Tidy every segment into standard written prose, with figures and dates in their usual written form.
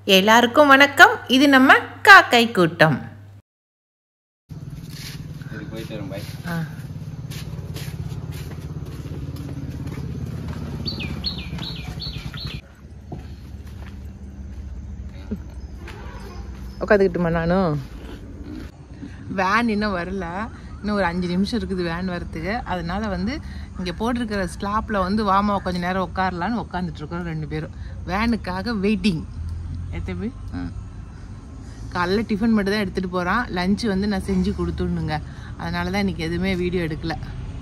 எல்லாருக்கும் வணக்கம். இது நம்ம காக்கை கூட்டம். உட்காந்துக்கிட்டுமா நானும். வேன் இன்னும் வரல, இன்னும் ஒரு 5 நிமிஷம் இருக்குது வேன் வரத்துக்கு. அதனால இங்கே போட்டிருக்கிற ஸ்லாப்பில் வாமா கொஞ்சம் நேரம் உட்காரலான்னு உட்காந்துட்ருக்கோம் 2 பேரும். வேனுக்காக வெயிட்டிங். எத்தனை காலைல டிஃபன் மட்டும் தான் எடுத்துகிட்டு போகிறான். லஞ்சு நான் செஞ்சு கொடுத்துடணுங்க. அதனால தான் இன்றைக்கி எதுவுமே வீடியோ எடுக்கலை.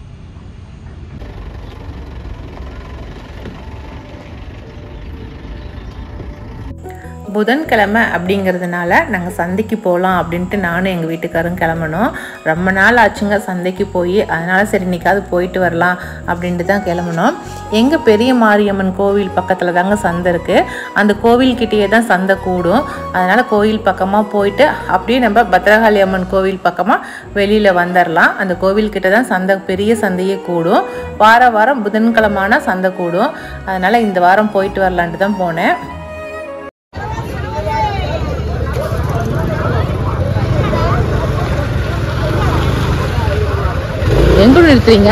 புதன்கிழமை அப்படிங்கிறதுனால நாங்கள் சந்தைக்கு போகலாம் அப்படின்ட்டு நானும் எங்கள் வீட்டுக்காரும் கிளம்பணும். ரொம்ப நாள் ஆச்சுங்க சந்தைக்கு போய். அதனால் சரி இன்றைக்காவது போயிட்டு வரலாம் அப்படின்ட்டு தான் கிளம்பணும். எங்கள் பெரிய மாரியம்மன் கோவில் பக்கத்தில் தாங்க சந்தை இருக்குது. அந்த கோவில்கிட்டேயே தான் சந்தை கூடும். அதனால் கோவில் பக்கமாக போயிட்டு அப்படியே நம்ம பத்ரகாளி அம்மன் கோவில் பக்கமாக வெளியில் வந்துடலாம். அந்த கோவில்கிட்ட தான் சந்தை, பெரிய சந்தையே கூடும். வாரம் புதன்கிழமைனா சந்தை கூடும். அதனால் இந்த வாரம் போயிட்டு வரலான்ட்டு தான் போனேன். எங்க நிறுத்துறீங்க?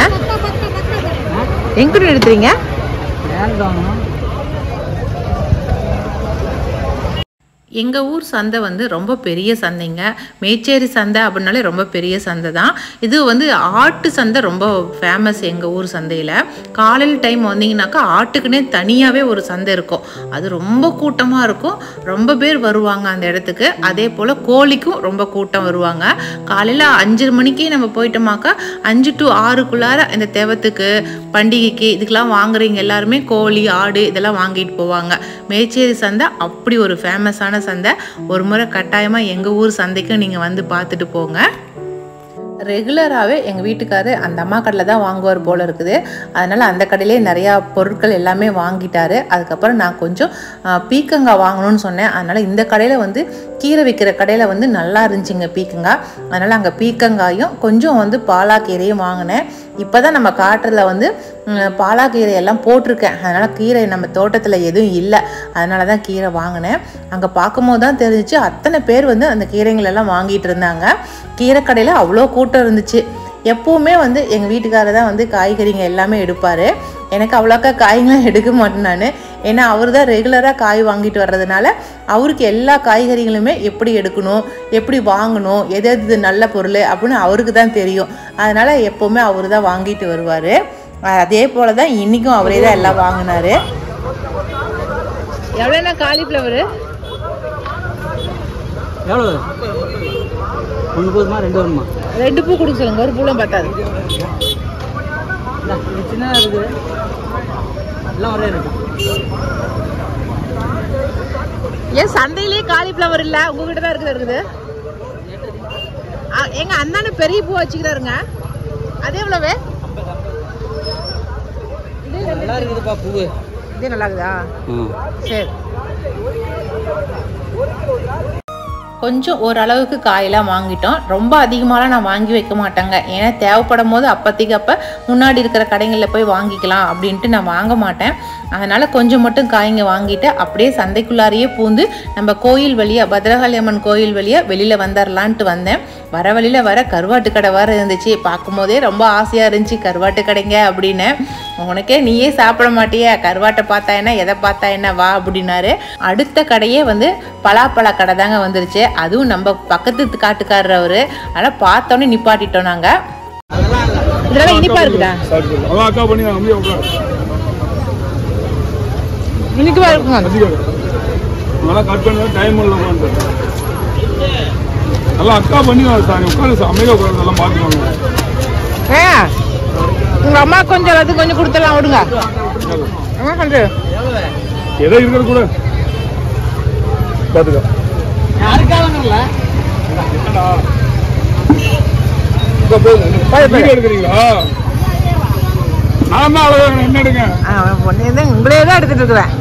எங்க நிறுத்துறீங்க? எங்கள் ஊர் சந்தை ரொம்ப பெரிய சந்தைங்க. மேச்சேரி சந்தை அப்படின்னாலே ரொம்ப பெரிய சந்தை தான். இது ஆட்டு சந்தை ரொம்ப ஃபேமஸ் எங்கள் ஊர் சந்தையில். காலையில் டைம் வந்தீங்கன்னாக்கா ஆட்டுக்குன்னே தனியாகவே ஒரு சந்தை இருக்கும். அது ரொம்ப கூட்டமாக இருக்கும். ரொம்ப பேர் வருவாங்க அந்த இடத்துக்கு. அதே போல் கோழிக்கும் ரொம்ப கூட்டம் வருவாங்க. காலையில் 5 மணிக்கே நம்ம போயிட்டோமாக்கா 5 to 6க்குள்ளார இந்த தேவத்துக்கு, பண்டிகைக்கு இதுக்கெல்லாம் வாங்குறீங்க எல்லாருமே கோழி, ஆடு இதெல்லாம் வாங்கிட்டு போவாங்க. மேச்சேரி சந்தை அப்படி ஒரு ஃபேமஸான சந்தை. ஒரு முறை கட்டாயமாக எங்கள் ஊர் சந்தைக்கும் நீங்கள் பார்த்துட்டு போங்க. ரெகுலராகவே எங்கள் வீட்டுக்காரு அந்த அம்மா கடையில் தான் வாங்குவார் போல் இருக்குது. அதனால் அந்த கடையிலே நிறையா பொருட்கள் எல்லாமே வாங்கிட்டாரு. அதுக்கப்புறம் நான் கொஞ்சம் பீக்கங்காய் வாங்கணும்னு சொன்னேன். அதனால் இந்த கடையில் கீரை விற்கிற கடையில் நல்லா இருந்துச்சுங்க பீக்கங்காய். அதனால் அங்கே பீக்கங்காயும் கொஞ்சம் பாலாக்கீரையும் வாங்கினேன். இப்போ தான் நம்ம காட்டில் பாலாக்கீரை எல்லாம் போட்டிருக்கேன். அதனால் கீரை நம்ம தோட்டத்தில் எதுவும் இல்லை. அதனால தான் கீரை வாங்கினேன். அங்கே பார்க்கும்போது தான் தெரிஞ்சிச்சு அத்தனை பேர் அந்த கீரைங்களெல்லாம் வாங்கிட்டு இருந்தாங்க. கீரை கடையில் அவ்வளோ கூட்டம் இருந்துச்சு. எப்போவுமே எங்கள் வீட்டுக்காரர் தான் காய்கறிங்க எல்லாமே எடுப்பார். எனக்கு அவ்வளோக்கா காய்களாம் எடுக்க மாட்டேன் நான். ஏன்னா அவர் தான் ரெகுலராக காய் வாங்கிட்டு வர்றதுனால அவருக்கு எல்லா காய்கறிகளுமே எப்படி எடுக்கணும், எப்படி வாங்கணும், எது நல்ல பொருள் அப்படின்னு அவருக்கு தான் தெரியும். அதனால் எப்போவுமே அவர் தான் வாங்கிட்டு வருவார். அதே போல் தான் இன்றைக்கும் அவரே தான் எல்லாம் வாங்கினார். எவ்வளோண்ணா காலிஃப்ளவர்? எவ்வளோ? 1 பூமா 2 வேணுமா? 2 பூ கொடுக்க சொல்லுங்க. ஒரு பூலாம் பத்தாது. சின்ன இருக்குது எல்லாம் ஒரே இருக்கு. ஏன் சந்தையிலேயே காலிஃப்ளவர் இல்லை? உங்ககிட்ட தான் இருக்குது. எங்க அந்தான பெரிய பூ வச்சுக்கிறாருங்க. அதே எவ்வளவு? நல்லா இருக்குதுப்பா பூ. இதே நல்லா இருக்குதா? சரி. கொஞ்சம் ஓரளவுக்கு காயெல்லாம் வாங்கிட்டோம். ரொம்ப அதிகமாகலாம் நான் வாங்கி வைக்க மாட்டேங்க. ஏன்னா தேவைப்படும் போது அப்போதைக்கு அப்போ முன்னாடி இருக்கிற கடைகளில் போய் வாங்கிக்கலாம் அப்படின்ட்டு நான் வாங்க மாட்டேன். அதனால் கொஞ்சம் மட்டும் காய்ங்க வாங்கிட்டு அப்படியே சந்தைக்குள்ளாரையே பூந்து நம்ம கோயில் வழியாக, பத்ரகாளி அம்மன் கோயில் வழியாக வெளியில் வந்துடலான்ட்டு வந்தேன். வர வழியில் வர கருவாட்டு கடை வேறு இருந்துச்சு. பார்க்கும்போதே ரொம்ப ஆசையாக இருந்துச்சு கருவாட்டு கடைங்க அப்படின்னு. உனக்கே நீயே சாப்பிட மாட்டியா, கருவாட்டை பார்த்தா என்ன, எதை பார்த்தா என்ன, வா அப்படின்னாரு. அடுத்த கடையே பலாப்பழ கடை தாங்க வந்துருச்சு. அதுவும் நம்ம பக்கத்து காட்டுக்காரர் அவரு. அதனால் பார்த்தோன்னே நிப்பாட்டிட்டோம் நாங்கள். இதெல்லாம் இனிப்பா இருக்குதா? இனிக்குவா இருக்குங்க. உங்க அம்மா கொஞ்சம் அது கொஞ்சம் கொடுத்துடலாம் விடுங்க. என்ன பண்றது? எதை இருக்கிறது கூட பாத்துக்க. எடுக்கிறீங்களா? நான் தான் அழகா என்ன எடுங்க. உங்களே தான் எடுத்துட்டு இருக்கிறேன்.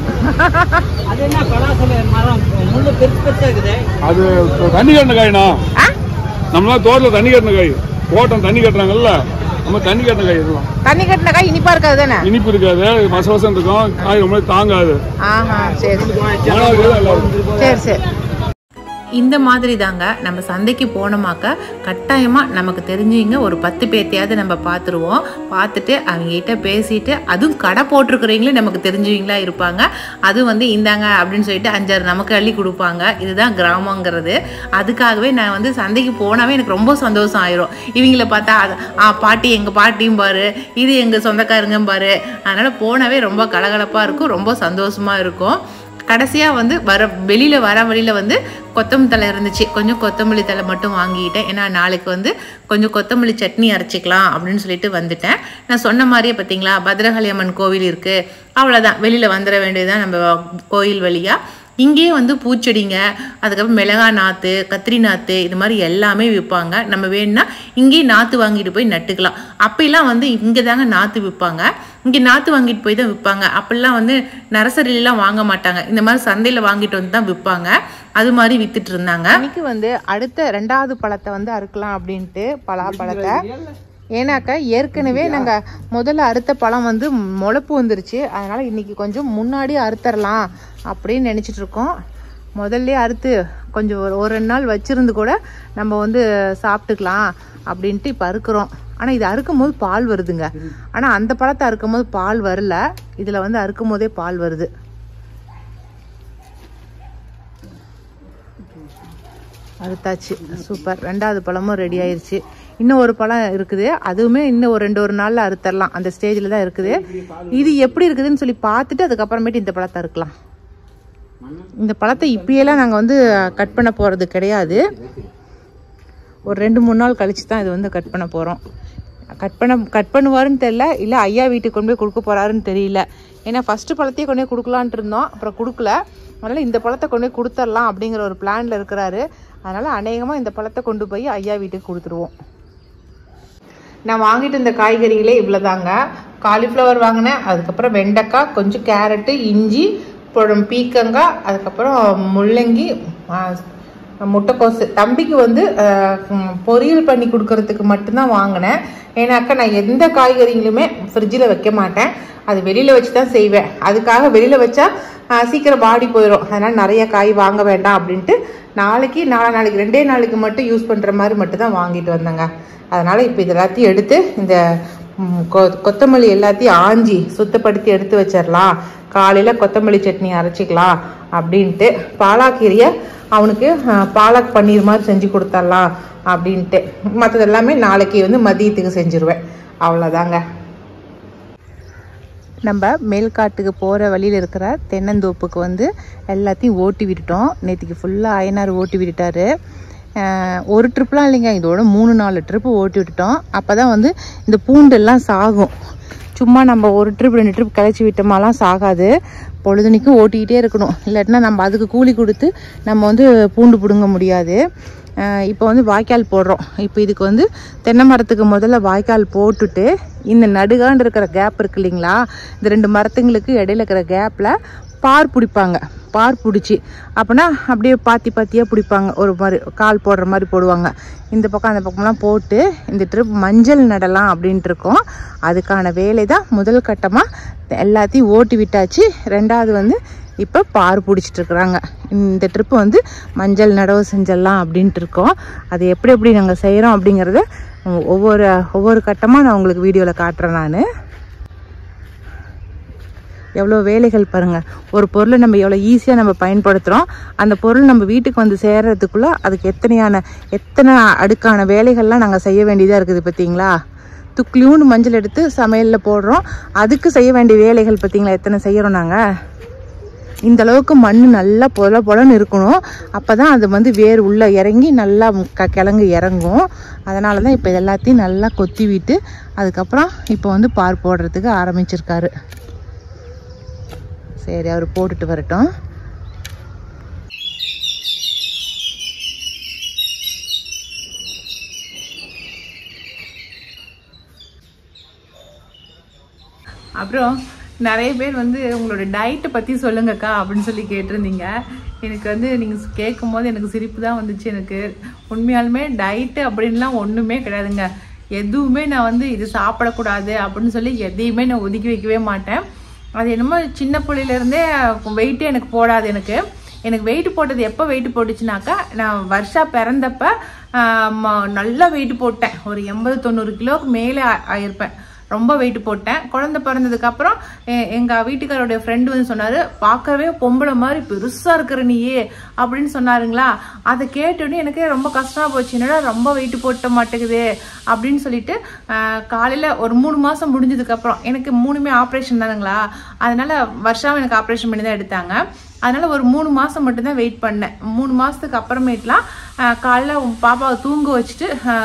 அது தண்ணி கட்டின காய்னா, நம்மளாம் தோட்டத்தில் தண்ணி கட்டின காய். தோட்டம் தண்ணி கட்டுறாங்கல்ல, நம்ம தண்ணி கட்டின காய் இதெல்லாம். தண்ணி கட்டின காய் இனிப்பா இருக்காது தானே? இனிப்பு இருக்காது, மசவசம் இருக்கும், காய் ரொம்ப தாங்காது. சரி சரி சரி. இந்த மாதிரி தாங்க நம்ம சந்தைக்கு போனோமாக்க கட்டாயமாக நமக்கு தெரிஞ்சவங்க ஒரு 10 பேர்த்தையாவது நம்ம பார்த்துருவோம். பார்த்துட்டு அவங்ககிட்ட பேசிட்டு, அதுவும் கடை போட்டிருக்கிறவங்களே நமக்கு தெரிஞ்சவங்களா இருப்பாங்க. அதுவும் வந்து இந்தாங்க அப்படின்னு சொல்லிட்டு 5-6 நமக்கு அள்ளி கொடுப்பாங்க. இதுதான் கிராமங்கிறது. அதுக்காகவே நான் வந்து சந்தைக்கு போனாவே எனக்கு ரொம்ப சந்தோஷம் ஆயிரும். இவங்கள பார்த்தா பாட்டி எங்கள் பாட்டியும் பாரு, இது எங்கள் சொந்தக்காரங்க பாரு. அதனால் போனாவே ரொம்ப கலகலப்பாக இருக்கும், ரொம்ப சந்தோஷமாக இருக்கும். கடைசியாக வந்து வெளியில் வர வழியில் வந்து கொத்தமல்லி தழை இருந்துச்சு. கொஞ்சம் கொத்தமல்லி தழை மட்டும் வாங்கிக்கிட்டேன். ஏன்னா நாளைக்கு வந்து கொஞ்சம் கொத்தமல்லி சட்னி அரைச்சிக்கலாம் அப்படின்னு சொல்லிட்டு வந்துட்டேன். நான் சொன்ன மாதிரியே பார்த்தீங்களா, பத்ரகாளி அம்மன் கோவில் இருக்குது. அவ்வளோதான், வெளியில் வந்துட வேண்டியதுதான் நம்ம கோயில் வழியாக. இங்கேயே வந்து பூச்செடிங்க, அதுக்கப்புறம் மிளகாய் நாற்று, கத்திரி நாற்று, இது மாதிரி எல்லாமே விற்பாங்க. நம்ம வேணும்னா இங்கேயே நாற்று வாங்கிட்டு போய் நட்டுக்கலாம். அப்பெல்லாம் வந்து இங்கே தாங்க நாற்று விற்பாங்க. இங்கே நாற்று வாங்கிட்டு போய் தான் விற்பாங்க. அப்பெல்லாம் வந்து நர்சரிலாம் வாங்க மாட்டாங்க, இந்த மாதிரி சந்தையில் வாங்கிட்டு வந்து தான் விற்பாங்க. அது மாதிரி வித்துட்டு இருந்தாங்க. இன்னைக்கு வந்து அடுத்த 2வது பழத்தை வந்து அறுக்கலாம் அப்படின்ட்டு பலாப்பழத்தை. ஏன்னாக்கா ஏற்கனவே நாங்கள் முதல்ல அறுத்த பழம் வந்து முளைப்பு வந்துருச்சு. அதனால் இன்றைக்கி கொஞ்சம் முன்னாடி அறுத்தரலாம் அப்படின்னு நினச்சிட்டு இருக்கோம். முதல்ல அறுத்து கொஞ்சம் ஒரு 2 நாள் வச்சுருந்து கூட நம்ம வந்து சாப்பிட்டுக்கலாம் அப்படின்ட்டு இப்போ அறுக்கிறோம். ஆனால் இது அறுக்கும் போது பால் வருதுங்க. ஆனால் அந்த பழத்தை அறுக்கும் போது பால் வரல, இதில் வந்து அறுக்கும் போதே பால் வருது. அறுத்தாச்சு, சூப்பர். 2வது பழமும் ரெடி ஆயிடுச்சு. இன்னும் ஒரு பழம் இருக்குது, அதுவுமே இன்னும் ஒரு 2 நாளில் அறுத்தரலாம். அந்த ஸ்டேஜில் தான் இருக்குது. இது எப்படி இருக்குதுன்னு சொல்லி பார்த்துட்டு அதுக்கப்புறமேட்டு இந்த பழத்தை அறுக்கலாம். இந்த பழத்தை இப்பயெல்லாம் நாங்கள் வந்து கட் பண்ண போகிறது கிடையாது. ஒரு 2-3 நாள் கழிச்சு தான் இது வந்து கட் பண்ண போகிறோம். கட் பண்ணுவாருன்னு தெரியல, இல்லை ஐயா வீட்டுக்கு கொண்டு போய் கொடுக்க போகிறாருன்னு தெரியல. ஏன்னா ஃபஸ்ட்டு பழத்தையே கொண்டு போய் கொடுக்கலான்ட்டு இருந்தோம், அப்புறம் கொடுக்கல. அதனால் இந்த பழத்தை கொண்டு போய் கொடுத்துடலாம் அப்படிங்கிற ஒரு பிளானில் இருக்கிறாரு. அதனால் அநேகமாக இந்த பழத்தை கொண்டு போய் ஐயா வீட்டுக்கு கொடுத்துருவோம். நான் வாங்கிட்டு இருந்த காய்கறிகளே இவ்வளோ தாங்க. காலிஃப்ளவர் வாங்கினேன், அதுக்கப்புறம் வெண்டைக்காய், கொஞ்சம் கேரட்டு, இஞ்சி, அப்புறம் பீக்கங்காய், அதுக்கப்புறம் முள்ளங்கி, முட்டைக்கோசு. தம்பிக்கு வந்து பொரியல் பண்ணி கொடுக்கறதுக்கு மட்டும்தான் வாங்கினேன். ஏன்னாக்கா நான் எந்த காய்கறிகளுமே ஃப்ரிட்ஜில் வைக்க மாட்டேன், அது வெளியில் வச்சு தான் செய்வேன். அதுக்காக வெளியில் வச்சா சீக்கிரம் பாடி போயிடும். அதனால் நிறைய காய் வாங்க வேண்டாம் அப்படின்ட்டு நாளைக்கு 4 நாளைக்கு 2 நாளைக்கு மட்டும் யூஸ் பண்ணுற மாதிரி மட்டும் தான் வாங்கிட்டு வந்தேங்க. அதனால் இப்போ இது எல்லாத்தையும் எடுத்து இந்த கொத்தமல்லி எல்லாத்தையும் ஆஞ்சி சுத்தப்படுத்தி எடுத்து வச்சிடலாம். காலையில் கொத்தமல்லி சட்னி அரைச்சிக்கலாம் அப்படின்ட்டு பாலாக்கீரையை அவனுக்கு பாலக் பன்னீர் மாதிரி செஞ்சு கொடுத்துடலாம் அப்படின்ட்டு. மற்றது எல்லாமே நாளைக்கு வந்து மதியத்துக்கு செஞ்சுருவேன். அவ்வளோதாங்க. நம்ம மேல்காட்டுக்கு போகிற வழியில் இருக்கிற தென்னந்தோப்புக்கு வந்து எல்லாத்தையும் ஓட்டி விட்டுட்டோம். நேற்றுக்கு ஃபுல்லாக அயனார் ஓட்டி விட்டுட்டாரு. ஒரு ட்ரிப்லாம் இல்லைங்க, இதோட 3-4 ட்ரிப்பு ஓட்டி விட்டுட்டோம். அப்போ தான் வந்து இந்த பூண்டெல்லாம் சாகும். சும்மா நம்ம ஒரு ட்ரிப் 2 ட்ரிப் கழிச்சு விட்டோமாலாம் சாகாது. பொழுதுனிக்கும் ஓட்டிக்கிட்டே இருக்கணும், இல்லாட்டினா நம்ம அதுக்கு கூலி கொடுத்து நம்ம வந்து பூண்டு பிடுங்க முடியாது. இப்போ வந்து வாய்க்கால் போடுறோம். இப்போ இதுக்கு வந்து தென்னை மரத்துக்கு முதல்ல வாய்க்கால் போட்டுட்டு இந்த நடுகாண்டு இருக்கிற கேப் இருக்கு இல்லைங்களா, இந்த 2 மரத்துங்களுக்கு இடையில இருக்கிற கேப்பில் பார் பிடிப்பாங்க. பார் பிடிச்சி அப்படின்னா அப்படியே பாத்தியாக பிடிப்பாங்க. ஒரு மாதிரி கால் போடுற மாதிரி போடுவாங்க. இந்த பக்கம் அந்த பக்கம்லாம் போட்டு இந்த ட்ரிப் மஞ்சள் நடலாம் அப்படின்ட்டு இருக்கோம். அதுக்கான வேலை தான் முதல் கட்டமாக எல்லாத்தையும் ஓட்டி விட்டாச்சு. 2வது வந்து இப்போ பார் பிடிச்சிட்டு இருக்கிறாங்க. இந்த ட்ரிப்பு வந்து மஞ்சள் நடவு செஞ்சிடலாம் அப்படின்ட்டு இருக்கோம். அது எப்படி நாங்கள் செய்கிறோம் அப்படிங்கிறத ஒவ்வொரு கட்டமாக நான் உங்களுக்கு வீடியோவில் காட்டுறேன். நான் எவ்வளோ வேலைகள் பாருங்கள். ஒரு பொருளை நம்ம எவ்வளோ ஈஸியாக நம்ம பயன்படுத்துகிறோம். அந்த பொருள் நம்ம வீட்டுக்கு வந்து சேர்கிறதுக்குள்ளே அதுக்கு எத்தனை அடுக்கான வேலைகள்லாம் நாங்கள் செய்ய வேண்டியதாக இருக்குது பார்த்தீங்களா. துக்ளியூன்னு மஞ்சள் எடுத்து சமையலில் போடுறோம், அதுக்கு செய்ய வேண்டிய வேலைகள் பார்த்தீங்களா எத்தனை செய்கிறோம் நாங்கள். இந்த அளவுக்கு மண் நல்லா பொலன்னு இருக்கணும். அப்போ தான் அது வந்து வேர் உள்ளே இறங்கி நல்லா கிழங்கு இறங்கும். அதனால தான் இப்போ எல்லாத்தையும் நல்லா கொத்தி விட்டு அதுக்கப்புறம் இப்போ வந்து பார் போடுறதுக்கு ஆரம்பிச்சிருக்காரு. சரி, அவர் போட்டுட்டு வரட்டும். அப்புறம் நிறைய பேர் வந்து உங்களோட டயட்டை பற்றி சொல்லுங்கக்கா அப்படின்னு சொல்லி கேட்டிருந்தீங்க. எனக்கு வந்து நீங்கள் கேட்கும் போது எனக்கு சிரிப்பு தான் வந்துச்சு. எனக்கு உண்மையாலுமே டயட்டு அப்படின்லாம் ஒன்றுமே கிடையாதுங்க. எதுவுமே நான் வந்து இது சாப்பிடக்கூடாது அப்படின்னு சொல்லி எதையுமே நான் ஒதுக்கி வைக்கவே மாட்டேன். அது என்னமோ சின்ன பிள்ளையிலேருந்தே வெயிட்டே எனக்கு போடாது. எனக்கு வெயிட் போட்டது எப்போ வெயிட் போட்டுச்சுனாக்கா, நான் வருஷா பிறந்தப்ப நல்லா வெயிட் போட்டேன். ஒரு 80-90 கிலோவுக்கு மேலே ஆயிருப்பேன். ரொம்ப வெயிட் போட்டேன். குழந்தை பிறந்ததுக்கப்புறம் எங்கள் வீட்டுக்காரோடைய ஃப்ரெண்டு வந்து சொன்னார், பார்க்கவே பொம்பளை மாதிரி பெருசாக இருக்கிற நீயே அப்படின்னு சொன்னாருங்களா. அதை கேட்டோன்னே எனக்கே ரொம்ப கஷ்டமாக போச்சு. என்னடா ரொம்ப வெயிட் போட்ட மாட்டேங்குது அப்படின்னு சொல்லிட்டு காலையில் ஒரு 3 மாதம் முடிஞ்சதுக்கப்புறம், எனக்கு 3மே ஆப்ரேஷன் தானுங்களா, அதனால் வருஷம் எனக்கு ஆப்ரேஷன் பண்ணி தான் எடுத்தாங்க. அதனால் ஒரு 3 மாதம் மட்டும்தான் வெயிட் பண்ணேன். 3 மாதத்துக்கு அப்புறமேட்டுலாம் காலையில் பாப்பாவை தூங்க வச்சுட்டு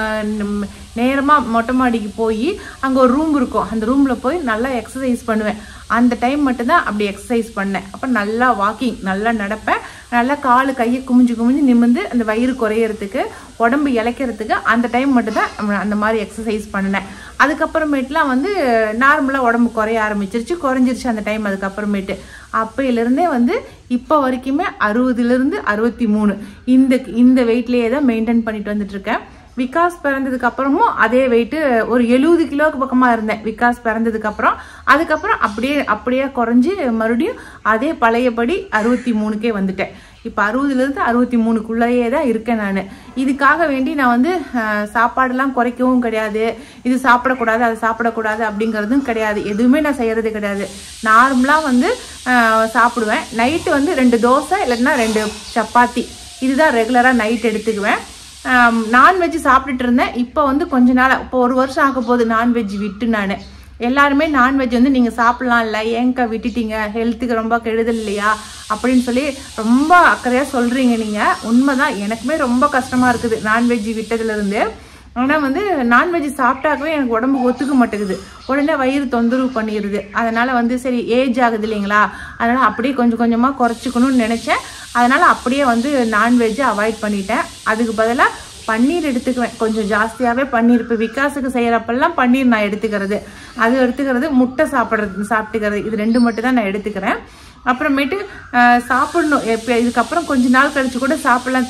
நேரமாக மொட்டை மாடிக்கு போய் அங்கே ஒரு ரூம் இருக்கும், அந்த ரூமில் போய் நல்லா எக்ஸசைஸ் பண்ணுவேன். அந்த டைம் மட்டும்தான் அப்படி எக்ஸசைஸ் பண்ணேன். அப்போ நல்லா வாக்கிங், நல்லா நடப்பேன். நல்லா காலு கையை குமிஞ்சு நிமிர்ந்து அந்த வயிறு குறையிறதுக்கு, உடம்பு இளைக்கிறதுக்கு அந்த டைம் மட்டும்தான் அந்த மாதிரி எக்ஸசைஸ் பண்ணினேன். அதுக்கப்புறமேட்டுலாம் வந்து நார்மலாக உடம்பு குறைய குறைஞ்சிருச்சு அந்த டைம். அதுக்கப்புறமேட்டு அப்பையிலேருந்தே வந்து இப்போ வரைக்குமே 60லேருந்து 63 இந்த வெயிட்லேயே தான் மெயின்டைன் பண்ணிட்டு வந்துட்டு இருக்கேன். விகாஸ் பிறந்ததுக்கு அப்புறமும் அதே வெயிட்டு ஒரு 70 கிலோவுக்கு பக்கமாக இருந்தேன் விகாஸ் பிறந்ததுக்கு அப்புறம். அதுக்கப்புறம் அப்படியே குறைஞ்சி மறுபடியும் அதே பழையபடி 63க்கே வந்துட்டேன். இப்போ 60லேருந்து 63க்குள்ளேயே தான் இருக்கேன் நான். இதுக்காக வேண்டி நான் வந்து சாப்பாடெல்லாம் குறைக்கவும் கிடையாது, இது சாப்பிடக்கூடாது அது சாப்பிடக்கூடாது அப்படிங்கிறதும் கிடையாது. எதுவுமே நான் செய்கிறது கிடையாது. நார்மலாக வந்து சாப்பிடுவேன். நைட்டு வந்து 2 தோசை இல்லைன்னா 2 சப்பாத்தி, இதுதான் ரெகுலராக நைட் எடுத்துக்குவேன். நான்வெஜ் சாப்பிட்டுட்டு இருந்தேன். இப்போ வந்து கொஞ்ச நாள், இப்போ 1 வருஷம் ஆக போகுது நான்வெஜ் விட்டு. நான் எல்லாருமே நான்வெஜ் வந்து நீங்கள் சாப்பிட்லாம் இல்லை, ஏங்கா விட்டுட்டீங்க, ஹெல்த்துக்கு ரொம்ப கெடுதல் இல்லையா அப்படின்னு சொல்லி ரொம்ப அக்கறையாக சொல்கிறீங்க நீங்கள். உண்மைதான், எனக்குமே ரொம்ப கஷ்டமாக இருக்குது நான்வெஜ் விட்டதுலேருந்து. ஆனால் வந்து நான்வெஜ் சாப்பிட்டாக்கவே எனக்கு உடம்புக்கு ஒத்துக்க மாட்டேங்குது, உடனே வயிறு தொந்தரவு பண்ணிடுது. அதனால் வந்து சரி ஏஜ் ஆகுது இல்லைங்களா, அதனால் அப்படியே கொஞ்சம் கொஞ்சமாக குறைச்சிக்கணும்னு நினச்சேன். அதனால் அப்படியே வந்து நான்வெஜ்ஜை அவாய்ட் பண்ணிட்டேன். அதுக்கு பதிலாக பன்னீர் எடுத்துக்குவேன், கொஞ்சம் ஜாஸ்தியாகவே பன்னீர். இப்போ விகாஸுக்கு செய்கிறப்பெல்லாம் பன்னீர் நான் எடுத்துக்கிறது, அது எடுத்துக்கிறது, முட்டை சாப்பிட்டுக்கிறது, இது 2 மட்டும் தான் நான் எடுத்துக்கிறேன். அப்புறமேட்டு சாப்பிடணும் எப்போ, இதுக்கப்புறம் கொஞ்ச நாள் கழிச்சு கூட சாப்பிடலாம்,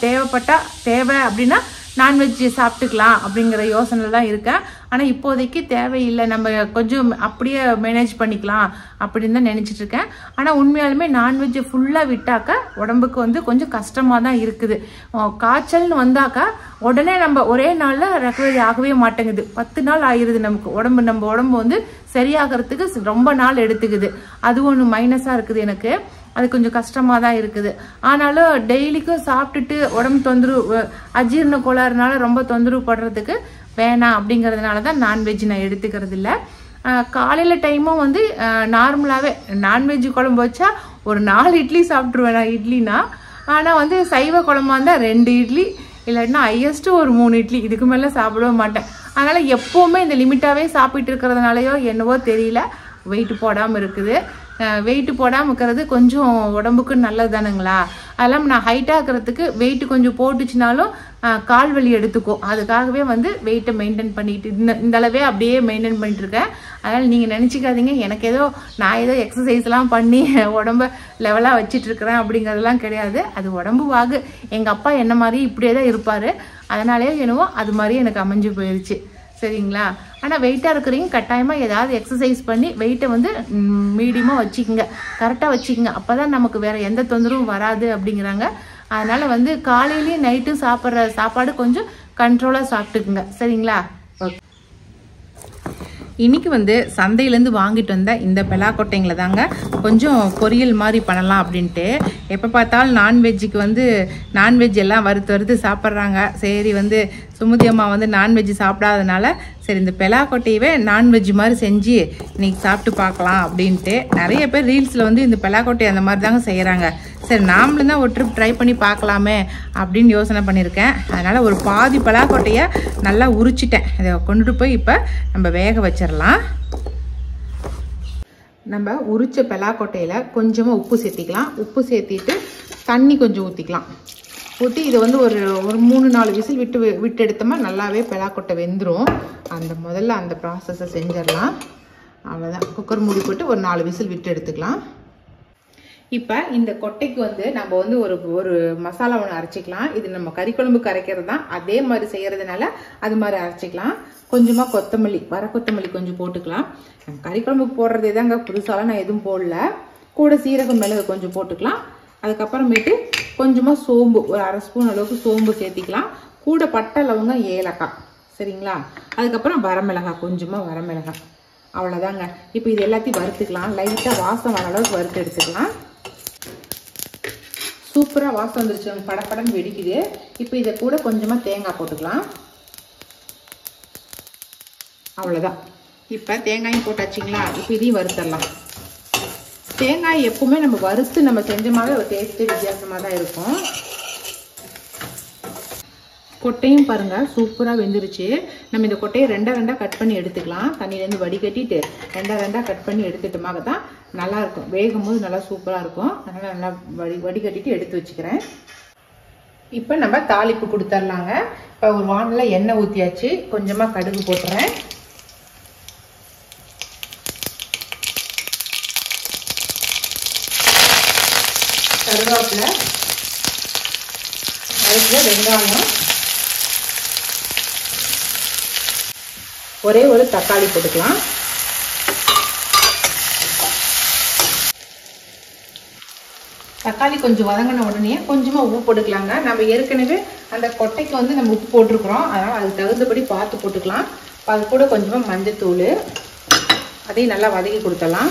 தேவை அப்படின்னா நான்வெஜ் சாப்பிட்டுக்கலாம் அப்படிங்கிற யோசனையில் தான் இருக்கேன். ஆனால் இப்போதைக்கு தேவையில்லை, நம்ம கொஞ்சம் அப்படியே மேனேஜ் பண்ணிக்கலாம் அப்படின்னு தான் நினச்சிட்டு இருக்கேன். ஆனால் உண்மையாலுமே நான்வெஜ்ஜை ஃபுல்லாக விட்டாக்கா உடம்புக்கு வந்து கொஞ்சம் கஷ்டமாக தான் இருக்குது. காய்ச்சல்னு வந்தாக்கா உடனே நம்ம ஒரே நாளில் ரெக்கவரி ஆகவே மாட்டேங்குது. 10 நாள் ஆயிடுது நமக்கு நம்ம உடம்பு வந்து சரியாகிறதுக்கு ரொம்ப நாள் எடுத்துக்குது. அது ஒன்று மைனஸாக இருக்குது எனக்கு. அது கொஞ்சம் கஷ்டமாக தான் இருக்குது. ஆனாலும் டெய்லிக்கும் சாப்பிட்டுட்டு உடம்பு தொந்தரவு, அஜீரண கோளாறுனால ரொம்ப தொந்தரவு படுறதுக்கு வேணாம் அப்படிங்கிறதுனால தான் நான்வெஜ் நான் எடுத்துக்கிறது இல்லை. காலையில் டைமும் வந்து நார்மலாகவே நான்வெஜ் குழம்பு வச்சா ஒரு 4 இட்லி சாப்பிட்ருவேன் நான், இட்லினா. ஆனால் வந்து சைவ குழம்பா இருந்தால் 2 இட்லி இல்லாட்டினா ஹையஸ்ட்டு ஒரு 3 இட்லி, இதுக்கு மேலே சாப்பிடவே மாட்டேன். அதனால் எப்போவுமே இந்த லிமிட்டாகவே சாப்பிட்டு இருக்கிறதுனாலையோ என்னவோ தெரியல வெயிட் போடாமல் இருக்குது. வெயிட் போடாமல் இருக்கிறது கொஞ்சம் உடம்புக்கு நல்லது தானுங்களா. அதெல்லாம் நான் ஹைட்டாக இருக்கிறதுக்கு வெயிட் கொஞ்சம் போட்டுச்சுனாலும் கால் வலி எடுத்துக்கும். அதுக்காகவே வந்து வெயிட்டை மெயின்டைன் பண்ணிட்டு இந்த அளவே அப்படியே மெயின்டைன் பண்ணிட்டு இருக்கேன். அதனால் நீங்கள் நினச்சிக்காதீங்க எனக்கு நான் ஏதோ எக்ஸசைஸ்லாம் பண்ணி உடம்ப லெவலாக வச்சிட்டு இருக்கிறேன் அப்படிங்கிறதுலாம் கிடையாது. அது உடம்பு வாகு. எங்கள் அப்பா என்ன மாதிரி இப்படியே தான் இருப்பார், அதனாலே என்னவோ அது மாதிரி எனக்கு அமைஞ்சு போயிடுச்சு. சரிங்களா. ஆனால் வெயிட்டாக இருக்கிறீங்க கட்டாயமாக ஏதாவது எக்ஸசைஸ் பண்ணி வெயிட்டை வந்து மீடியமாக வச்சுக்கோங்க, கரெக்டாக வச்சுக்கோங்க. அப்போ தான் நமக்கு வேறு எந்த தொந்தரவும் வராது அப்படிங்கிறாங்க. அதனால் வந்து காலையிலேயும் நைட்டும் சாப்பிட்ற சாப்பாடு கொஞ்சம் கண்ட்ரோலாக சாப்பிட்டுக்குங்க. சரிங்களா. ஓகே. இன்றைக்கி வந்து சந்தையிலேருந்து வாங்கிட்டு வந்த இந்த பெலாக்கொட்டைங்களை தாங்க கொஞ்சம் பொரியல் மாதிரி பண்ணலாம் அப்படின்ட்டு. எப்போ பார்த்தாலும் நான்வெஜ்ஜுக்கு வந்து நான்வெஜ் எல்லாம் வறுத்து சாப்பிட்றாங்க. சரி வந்து சுமதி அம்மா வந்து நான்வெஜ் சாப்பிடாதனால சரி இந்த பெலாக்கொட்டையவே நான்வெஜ் மாதிரி செஞ்சு இன்றைக்கி சாப்பிட்டு பார்க்கலாம் அப்படின்ட்டு. நிறைய பேர் ரீல்ஸில் வந்து இந்த பெலாக்கொட்டை அந்த மாதிரி தாங்க செய்கிறாங்க. சரி நாமளும் தான் ஒரு ட்ரிப் ட்ரை பண்ணி பார்க்கலாமே அப்படின்னு யோசனை பண்ணியிருக்கேன். அதனால் ஒரு பாதி பெலாக்கொட்டையை நல்லா உரிச்சிட்டேன். இதை கொண்டுட்டு போய் இப்போ நம்ம வேக வச்சிடலாம். நம்ம உரிச்ச பெலாக்கொட்டையில் கொஞ்சமாக உப்பு சேர்த்திக்கலாம். உப்பு சேர்த்திட்டு தண்ணி கொஞ்சம் ஊற்றிக்கலாம். ஊற்றி இதை வந்து ஒரு 3-4 விசில் விட்டு எடுத்தோம்னா நல்லாவே பெலாக்கொட்டை வெந்துடும். முதல்ல அந்த ப்ராசஸை செஞ்சிடலாம். அவ்வளோதான். குக்கர் மூடி போட்டு ஒரு 4 விசில் விட்டு எடுத்துக்கலாம். இப்போ இந்த கொட்டைக்கு வந்து நம்ம வந்து ஒரு மசாலா ஒன்று அரைச்சிக்கலாம். இது நம்ம கறி குழம்புக்கு அரைக்கிறது தான், அதே மாதிரி செய்யறதுனால அது மாதிரி அரைச்சிக்கலாம். கொஞ்சமாக கொத்தமல்லி, வர கொத்தமல்லி கொஞ்சம் போட்டுக்கலாம். நம்ம கறி குழம்புக்கு போடுறதே தாங்க, புதுசாலாம் நான் எதுவும் போடல. கூட சீரகம் மிளகு கொஞ்சம் போட்டுக்கலாம். அதுக்கப்புறமேட்டு கொஞ்சமாக சோம்பு, ஒரு அரை ஸ்பூன் அளவுக்கு சோம்பு சேர்த்திக்கலாம். கூட பட்டை லவங்கம் ஏலக்காய், சரிங்களா? அதுக்கப்புறம் வரமிளகாய், கொஞ்சமாக வரமிளகாய், அவ்வளோதாங்க. இப்போ இது எல்லாத்தையும் வறுத்துக்கலாம். லைட்டாக வாசம் வர அளவுக்கு வறுத்து எடுத்துக்கலாம். சூப்பராக வாசம் வந்துருச்சு, படப்படன்னு வெடிக்குது. இப்போ இதை கூட கொஞ்சமாக தேங்காய் போட்டுக்கலாம். அவ்வளோதான். இப்போ தேங்காயும் போட்டாச்சிங்களா? இப்போ இதையும் வறுத்தரலாம். தேங்காய் எப்பவுமே நம்ம வறுத்து நம்ம செஞ்சோமாவே ஒரு டேஸ்ட்டு வித்தியாசமாக தான் இருக்கும். கொட்டையும் பாருங்க சூப்பராக வெந்துருச்சு. நம்ம இந்த கொட்டையை ரெண்டாக கட் பண்ணி எடுத்துக்கலாம். தண்ணியிலேருந்து வடிகட்டிட்டு ரெண்டாக கட் பண்ணி எடுத்துட்டோமாக தான் நல்லாயிருக்கும். வேகும் போது நல்லா சூப்பராக இருக்கும். அதனால் நல்லா வடிகட்டிட்டு எடுத்து வச்சுக்கிறேன். இப்போ நம்ம தாளிப்பு கொடுத்துர்லாங்க. இப்போ ஒரு வானல்ல எண்ணெய் ஊற்றியாச்சு. கொஞ்சமாக கடுகு போட்டுறேன். கருவேப்பிலை, அதுக்கு வெங்காயம், ஒரே ஒரு தக்காளி போட்டுக்கலாம். தக்காளி கொஞ்சம் வதங்கின உடனே கொஞ்சமாக உப்பு போட்டுக்கலாங்க. நம்ம ஏற்கனவே அந்த கொட்டைக்கு வந்து நம்ம உப்பு போட்டிருக்கிறோம், அதனால் அதுக்கு தகுந்தபடி பார்த்து போட்டுக்கலாம். அது கூட கொஞ்சமாக மஞ்சத்தூள், அதையும் நல்லா வதக்கி கொடுத்துடலாம்.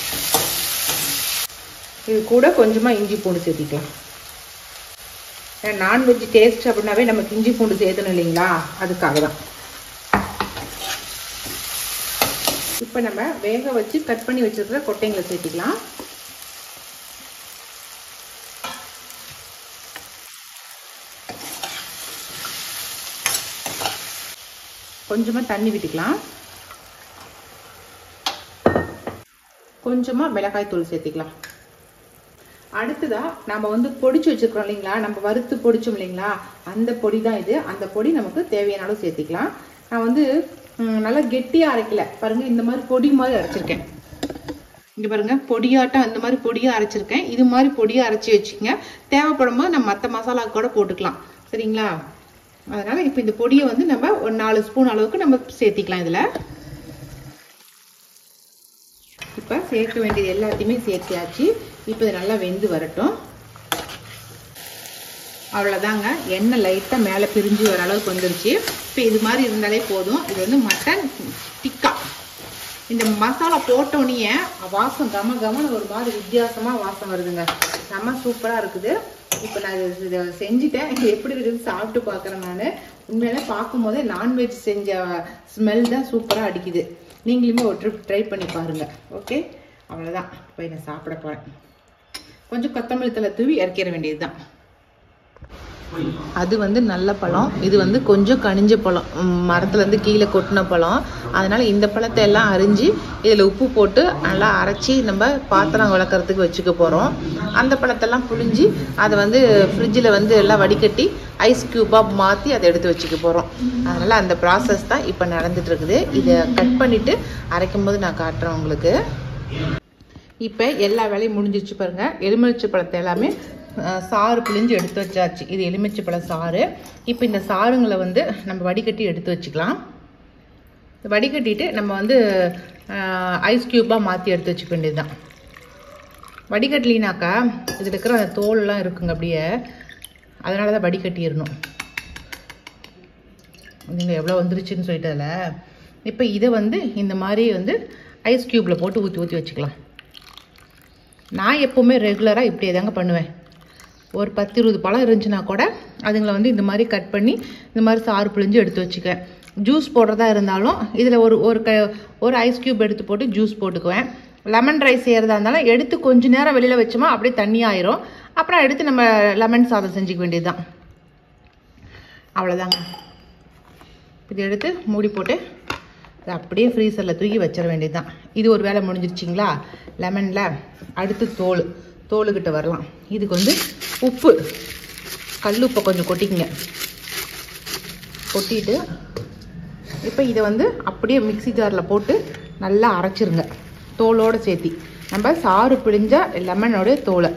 இது கூட கொஞ்சமாக இஞ்சி பூண்டு சேர்த்திக்கலாம். நான்வெஜ் டேஸ்ட் அப்படின்னாவே நமக்கு இஞ்சி பூண்டு சேர்த்தணும் இல்லைங்களா, அதுக்காக தான். இப்போ நம்ம வேக வச்சு கட் பண்ணி வச்சிருக்கிற கொட்டைங்களை சேர்த்திக்கலாம். கொஞ்சமாக தண்ணி விட்டுக்கலாம். கொஞ்சமாக மிளகாய் தூள் சேர்த்திக்கலாம். அடுத்ததா நம்ம வந்து பொடிச்சு வச்சிருக்கிறோம் இல்லைங்களா, நம்ம வறுத்து பொடிச்சோம் இல்லைங்களா, அந்த பொடி தான் இது. அந்த பொடி நமக்கு தேவையான அளவு சேர்த்திக்கலாம். நான் வந்து நல்லா கெட்டியாக அரைக்கல பாருங்க, இந்த மாதிரி பொடி மாதிரி அரைச்சிருக்கேன். இங்கே பாருங்க, பொடியாட்டம் இந்த மாதிரி பொடியாக அரைச்சிருக்கேன். இது மாதிரி பொடியாக அரைச்சி வச்சுக்கோங்க. தேவைப்படும் போது நம்ம மற்ற மசாலா கூட போட்டுக்கலாம், சரிங்களா? அதனால இப்போ இந்த பொடியை வந்து நம்ம ஒரு 4 ஸ்பூன் அளவுக்கு நம்ம சேர்த்திக்கலாம். இதில் இப்போ சேர்க்க வேண்டியது எல்லாத்தையுமே சேர்த்தியாச்சு. இப்போ இது நல்லா வெந்து வரட்டும். அவ்வளோதாங்க, எண்ணெய் லைட்டாக மேலே பிரிஞ்சு வர அளவுக்கு வந்துருச்சு. இப்போ இது மாதிரி இருந்தாலே போதும். இது வந்து மட்டன் டிக்கா. இந்த மசாலா போட்டோன்னே வாசம் கமன்னு ஒரு மாதிரி வித்தியாசமாக வாசம் வருதுங்க. செம்ம சூப்பராக இருக்குது. இப்போ நான் இதை செஞ்சுட்டேன். எப்படி இருக்குது சாப்பிட்டு பார்க்குறேன். நான் உண்மையிலே பார்க்கும் போதே நான்வெஜ் செஞ்ச ஸ்மெல் தான் சூப்பராக அடிக்குது. நீங்களுமே ஒரு ட்ரிப் ட்ரை பண்ணி பாருங்கள். ஓகே, அவ்வளோதான். இப்போ நான் சாப்பிட போகிறேன். கொஞ்சம் கொத்தமல்லி தழை தூவி இறக்கிற வேண்டியது தான். அது வந்து நல்ல பழம், இது வந்து கொஞ்சம் கனிஞ்ச பழம், மரத்துலேருந்து கீழே கொட்டின பழம். அதனால் இந்த பழத்தை எல்லாம் அரிஞ்சு இதில் உப்பு போட்டு நல்லா அரைச்சி நம்ம பாத்திரம் வளர்க்குறதுக்கு வச்சுக்க போகிறோம். அந்த பழத்தெல்லாம் புழிஞ்சு அதை வந்து ஃப்ரிட்ஜில் வந்து எல்லாம் வடிகட்டி ஐஸ் க்யூப்பாக மாற்றி அதை எடுத்து வச்சுக்க போகிறோம். அதனால் அந்த ப்ராசஸ் தான் இப்போ நடந்துகிட்ருக்குது. இதை கட் பண்ணிவிட்டு அரைக்கும் போது நான் காட்டுறேன் உங்களுக்கு. இப்போ எல்லா வேலையும் முடிஞ்சிச்சு பாருங்கள். எலுமிச்சை பழத்தை எல்லாமே சாறு பிழிஞ்சு எடுத்து வச்சாச்சு. இது எலுமிச்சை பழம் சாறு. இப்போ இந்த சாறுங்களை வந்து நம்ம வடிகட்டி எடுத்து வச்சுக்கலாம். வடிகட்டிட்டு நம்ம வந்து ஐஸ் க்யூப்பாக மாற்றி எடுத்து வச்சுக்க வேண்டியது தான். வடிகட்டலினாக்கா இதில் இருக்கிற அந்த தோல்லாம் இருக்குங்க அப்படியே, அதனால தான் வடிகட்டிடணும். நீங்கள் எவ்வளோ வந்துருச்சுன்னு சொல்லிட்டு அதில் இப்போ இதை வந்து இந்த மாதிரி வந்து ஐஸ் க்யூப்பில் போட்டு ஊற்றி வச்சுக்கலாம். நான் எப்போவுமே ரெகுலராக இப்படியே தாங்க பண்ணுவேன். ஒரு 10-20 பழம் இருந்துச்சுன்னா கூட அதுங்களை வந்து இந்த மாதிரி கட் பண்ணி இந்த மாதிரி சாறு பிழிஞ்சு எடுத்து வச்சுக்குவேன். ஜூஸ் போடுறதா இருந்தாலும் இதில் ஒரு ஐஸ் க்யூப் எடுத்து போட்டு ஜூஸ் போட்டுக்குவேன். லெமன் ரைஸ் செய்கிறதா இருந்தாலும் எடுத்து கொஞ்சம் நேரம் வெளியில் வச்சோமா அப்படியே தண்ணி ஆயிரும். அப்புறம் எடுத்து நம்ம லெமன் சாதம் செஞ்சுக்க வேண்டியது தான். அவ்வளோதாங்க. இது எடுத்து மூடி போட்டு அப்படியே ஃப்ரீசரில் தூக்கி வச்சிட வேண்டியது தான். இது ஒரு வேலை முடிஞ்சிருச்சிங்களா. லெமனில் அடுத்து தோலுக்கிட்ட வரலாம். இதுக்கு வந்து உப்பு, கல் உப்பை கொஞ்சம் கொட்டிக்கங்க. கொட்டிட்டு இப்போ இதை வந்து அப்படியே மிக்ஸி ஜாரில் போட்டு நல்லா அரைச்சிருங்க தோலோடு சேர்த்தி. நம்ம சாறு பிழிஞ்ச லெமனோடைய தோலை,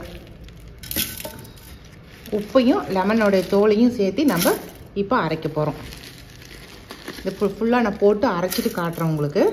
உப்பையும் லெமனோடைய தோலையும் சேர்த்து நம்ம இப்போ அரைக்க போகிறோம். இது ஃபுல்லாக நான் போட்டு அரைச்சிட்டு காட்டுறேன் உங்களுக்கு.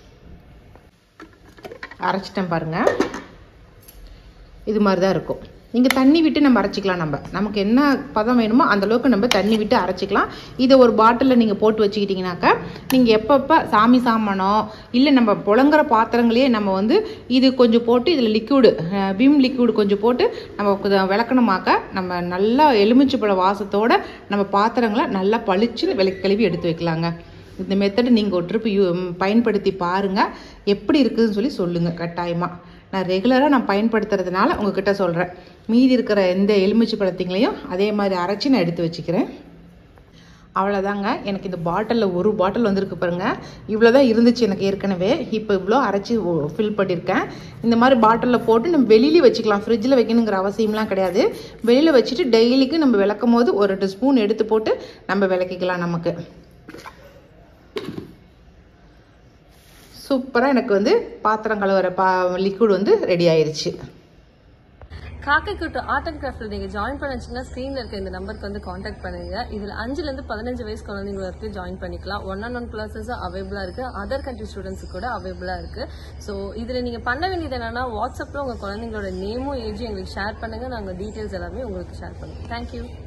அரைச்சிட்டேன் பாருங்கள், இது மாதிரி தான் இருக்கும். நீங்கள் தண்ணி விட்டு நம்ம அரைச்சிக்கலாம். நமக்கு என்ன பதம் வேணுமோ அந்தளவுக்கு நம்ம தண்ணி விட்டு அரைச்சிக்கலாம். இதை ஒரு பாட்டிலில் நீங்கள் போட்டு வச்சுக்கிட்டிங்கனாக்கா நீங்கள் எப்பப்போ சாமி சாமானோ இல்லை நம்ம புழங்குற பாத்திரங்களையே நம்ம வந்து இது கொஞ்சம் போட்டு இதில் லிக்விடு விம் லிக்விடு கொஞ்சம் போட்டு நம்ம விளக்கணுமாக்க நம்ம நல்லா எலுமிச்சைப்பழ வாசத்தோடு நம்ம பாத்திரங்களை நல்லா பளிச்சுன்னு கழுவி எடுத்து வைக்கலாங்க. இந்த மெத்தடு நீங்கள் ஒரு ட்ரிப் பயன்படுத்தி பாருங்கள், எப்படி இருக்குதுன்னு சொல்லி சொல்லுங்கள் கட்டாயமாக. நான் ரெகுலராக நான் பயன்படுத்துறதுனால உங்ககிட்ட சொல்கிறேன். மீதி இருக்கிற எந்த எலுமிச்சை பழத்தைங்களையும் அதே மாதிரி அரைச்சி நான் எடுத்து வச்சுக்கிறேன். அவ்வளோதாங்க. எனக்கு இந்த பாட்டிலில் ஒரு பாட்டில் வந்திருக்கு பாருங்கள். இவ்வளோ தான் இருந்துச்சு எனக்கு ஏற்கனவே. இப்போ இவ்வளோ அரைச்சி ஃபில் பண்ணியிருக்கேன். இந்த மாதிரி பாட்டிலில் போட்டு நம்ம வெளியிலே வச்சுக்கலாம். ஃப்ரிட்ஜில் வைக்கணுங்கிற அவசியம்லாம் கிடையாது. வெளியில் வச்சுட்டு டெய்லிக்கு நம்ம விளக்கும் போது ஒரு 2 ஸ்பூன் எடுத்து போட்டு நம்ம விளக்கிக்கலாம். நமக்கு சூப்பராக எனக்கு வந்து பாத்திரம் கழுவுற லிக்விட் வந்து ரெடி ஆயிடுச்சு. காக்கைக்கூட்டு ஆர்ட் அண்ட் கிராஃப்ட்ல நீங்க ஜாயின் பண்ணச்சுன்னா ஸ்கிரீன்ல இருக்க இந்த நம்பருக்கு வந்து காண்டாக்ட் பண்ணுங்க. இதுல 5ல இருந்து 15 வயசு குழந்தைங்க வரைக்கும் ஜாயின் பண்ணிக்கலாம். 1-on-1 கிளாஸஸ் அவைலபிளா இருக்கு. அதர் கண்ட்ரி ஸ்டூடெண்ட்ஸ் கூட அவைலபிளா இருக்கு. ஸோ இதுல நீங்க பண்ண வேண்டியது என்னன்னா, வாட்ஸ்அப்ல உங்க குழந்தைங்களோட நேமும் ஏஜும் எங்களுக்கு ஷேர் பண்ணுங்க. நாங்க டீடைல்ஸ் எல்லாமே உங்களுக்கு ஷேர் பண்ணுவோம். தேங்க்யூ.